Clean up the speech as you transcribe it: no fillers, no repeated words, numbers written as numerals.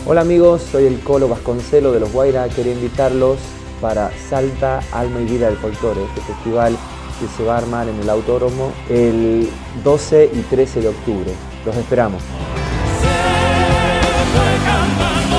Hola amigos, soy el Colo Vasconcelo de los Guaira. Quería invitarlos para Salta, Alma y Vida del Folclore, este festival que se va a armar en el Autódromo el 12 y 13 de octubre. Los esperamos.